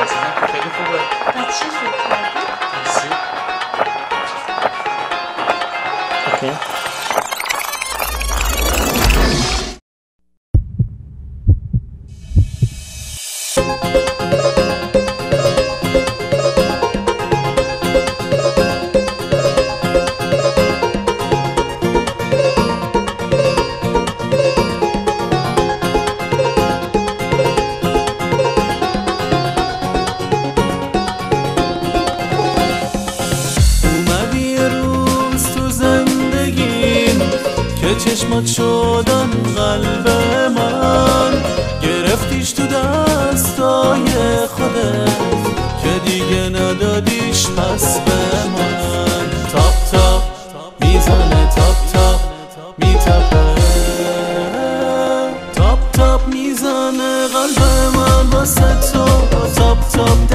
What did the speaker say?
واسه که خیلی خوبه. از چی فکر کردی؟ مرسی. اوکی. چشمات شدن قلب من، گرفتیش تو دستای خودت که دیگه ندادیش پس به من. تاپ تاپ میزنه، تاپ تاپ میتپه، تاپ تاپ میزنه قلب من واسه تو، تاپ تاپ